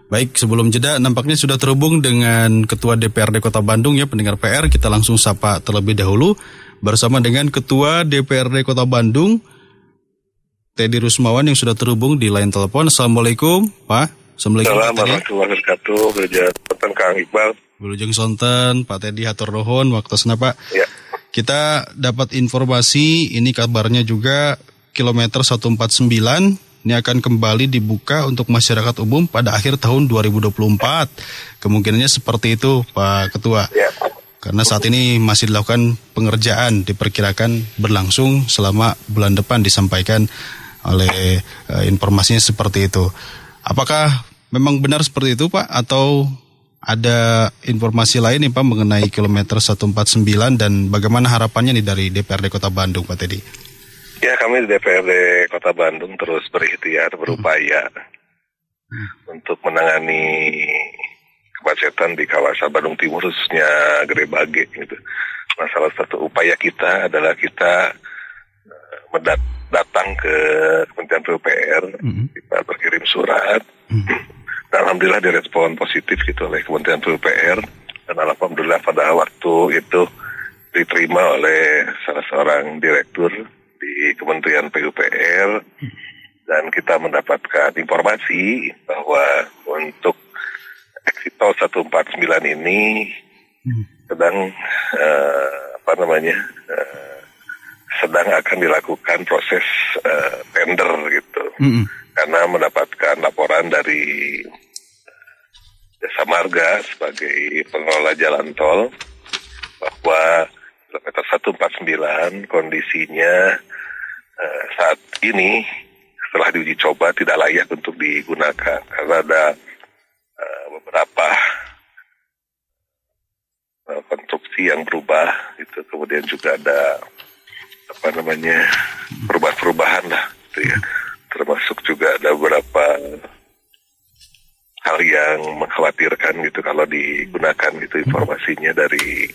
Baik, sebelum jeda nampaknya sudah terhubung dengan Ketua DPRD Kota Bandung ya, pendengar PR. Kita langsung sapa terlebih dahulu bersama dengan Ketua DPRD Kota Bandung, Teddy Rusmawan yang sudah terhubung di line telepon. Assalamualaikum, Pak. Assalamualaikum, Pak Teddy. Assalamualaikum warahmatullahi wabarakatuh. Kang Iqbal. Wilujeng sonten, Pak Teddy hatur nuhun waktosna, Pak. Ya. Kita dapat informasi, ini kabarnya juga kilometer 149 ini akan kembali dibuka untuk masyarakat umum pada akhir tahun 2024. Kemungkinannya seperti itu, Pak Ketua. Ya. Karena saat ini masih dilakukan pengerjaan, diperkirakan berlangsung selama bulan depan, disampaikan oleh informasinya seperti itu. Apakah memang benar seperti itu, Pak? Atau ada informasi lain nih, Pak, mengenai kilometer 149 dan bagaimana harapannya nih dari DPRD Kota Bandung, Pak Teddy? Ya, kami di DPRD Kota Bandung terus berikhtiar, berupaya untuk menangani kemacetan di kawasan Bandung Timur, khususnya Gede gitu. Nah, salah satu upaya kita adalah kita datang ke Kementerian PUPR, kita berkirim surat. Dan alhamdulillah direspon positif gitu oleh Kementerian PUPR, dan alhamdulillah pada waktu itu diterima oleh salah seorang direktur di Kementerian PUPR, dan kita mendapatkan informasi bahwa untuk exit tol 149 ini sedang sedang akan dilakukan proses tender gitu. Karena mendapatkan laporan dari Jasa Marga sebagai pengelola jalan tol bahwa kilometer 149 kondisinya saat ini setelah diuji coba tidak layak untuk digunakan karena ada beberapa konstruksi yang berubah gitu, kemudian juga ada perubahan-perubahan lah gitu ya, termasuk juga ada beberapa hal yang mengkhawatirkan gitu kalau digunakan gitu informasinya dari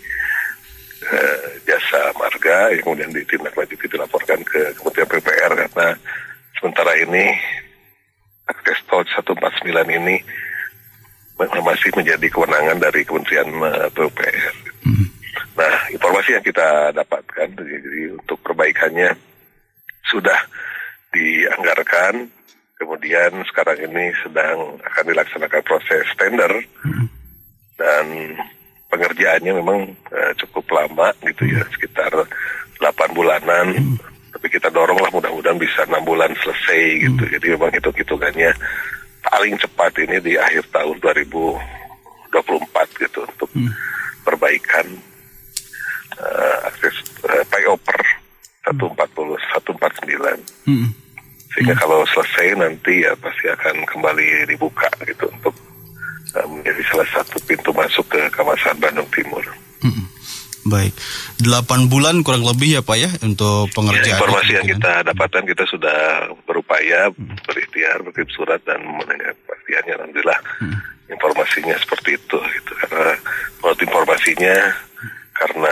Jasa Marga yang kemudian ditindaklanjuti dilaporkan ke Kementerian PUPR, karena sementara ini akses tol 149 ini masih menjadi kewenangan dari Kementerian PUPR. Nah, informasi yang kita dapatkan jadi untuk perbaikannya sudah dianggarkan, kemudian sekarang ini sedang akan dilaksanakan proses tender dan pengerjaannya memang cukup lama gitu ya, sekitar 8 bulanan, tapi kita doronglah mudah-mudahan bisa 6 bulan selesai gitu. Jadi memang hitung-hitungannya paling cepat ini di akhir tahun 2024 gitu untuk perbaikan akses flyover 149. Sehingga kalau selesai nanti ya pasti akan kembali dibuka gitu untuk menjadi salah satu pintu masuk ke kawasan Bandung Timur. Baik, 8 bulan kurang lebih ya Pak ya untuk pengerjaan. Ya, informasi yang kita dapatkan, kita sudah berupaya berikhtiar, berkirim surat dan mendengar kepastiannya. Alhamdulillah informasinya seperti itu gitu. Karena menurut informasinya karena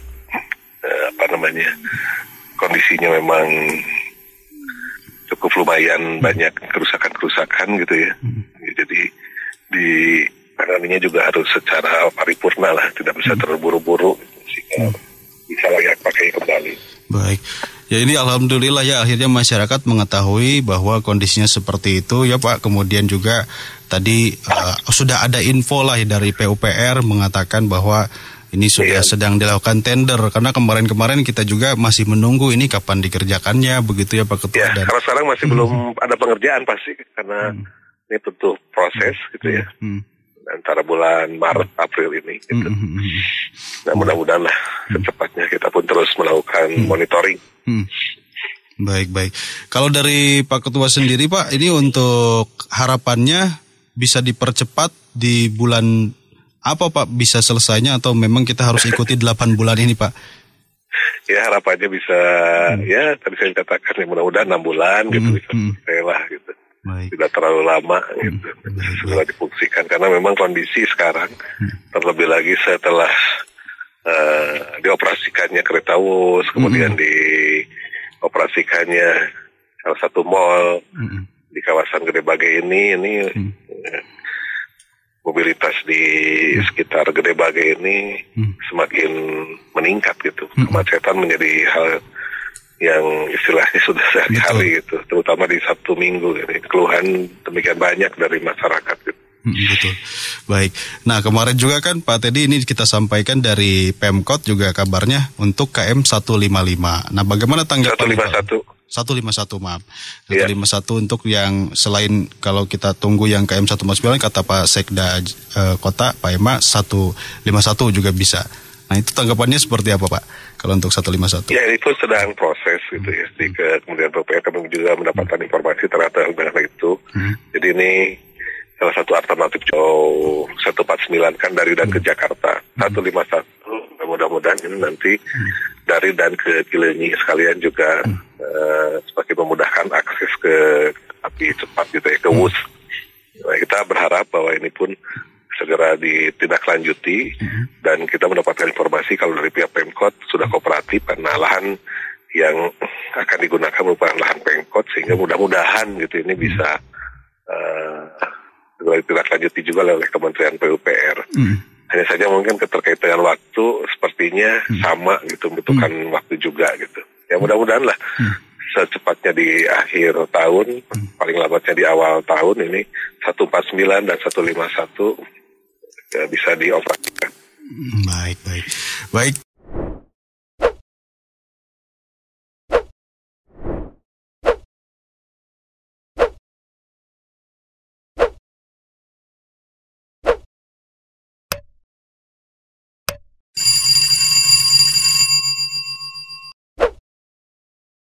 kondisinya memang cukup lumayan banyak kerusakan gitu ya. Jadi di penanganannya juga harus secara paripurna lah, tidak bisa terburu-buru sehingga bisa layak pakai kembali. Baik. Ya ini alhamdulillah ya akhirnya masyarakat mengetahui bahwa kondisinya seperti itu ya Pak. Kemudian juga tadi sudah ada info lah dari PUPR mengatakan bahwa ini sudah sedang dilakukan tender, karena kemarin-kemarin kita juga masih menunggu ini kapan dikerjakannya begitu ya Pak Ketua. Ya, karena sekarang masih belum ada pengerjaan pasti, karena ini tentu proses gitu ya, antara bulan Maret April ini gitu. Nah mudah-mudahan lah secepatnya kita pun terus melakukan monitoring. Baik. Kalau dari Pak Ketua sendiri Pak, ini untuk harapannya bisa dipercepat di bulan apa Pak, bisa selesainya atau memang kita harus ikuti 8 bulan ini Pak? Ya harapannya bisa, ya tadi saya katakan ya mudah-mudahan 6 bulan gitu bisa selesai lah gitu. Baik. Tidak terlalu lama gitu, segera difungsikan karena memang kondisi sekarang terlebih lagi setelah dioperasikannya kereta Wus, kemudian dioperasikannya salah satu mall di kawasan Gede Bage ini mobilitas di sekitar Gede Bage ini semakin meningkat gitu. Kemacetan menjadi hal yang istilahnya sudah sehari-hari gitu, terutama di Sabtu Minggu. Ini keluhan demikian banyak dari masyarakat gitu. Betul. Baik. Nah, kemarin juga kan Pak Teddy ini kita sampaikan dari Pemkot juga kabarnya untuk KM 155. Nah, bagaimana tanggapan 151, maaf. 151 untuk yang selain kalau kita tunggu yang KM 149 kata Pak Sekda Kota Pak Ema 151 juga bisa. Nah, itu tanggapannya seperti apa, Pak? Kalau untuk 151? Ya, itu sedang proses gitu ya. Di kemudian PPR kami juga mendapatkan informasi terkait dengan itu. Jadi ini salah satu alternatif jauh 149 kan dari dan ke Jakarta. 151 mudah-mudahan ini nanti dari dan ke Cileunyi sekalian juga semakin memudahkan akses ke api cepat gitu ya, ke WUS. Nah, kita berharap bahwa ini pun segera ditindaklanjuti dan kita mendapatkan informasi kalau dari pihak Pemkot sudah kooperatif karena lahan yang akan digunakan merupakan lahan Pemkot sehingga mudah-mudahan gitu ini bisa ditindaklanjuti juga oleh Kementerian PUPR. Hanya saja mungkin keterkaitan dengan waktu sepertinya sama gitu, membutuhkan waktu juga gitu. Ya mudah-mudahan lah secepatnya di akhir tahun, paling lambatnya di awal tahun ini 149 dan 151 bisa dioperasikan. Baik.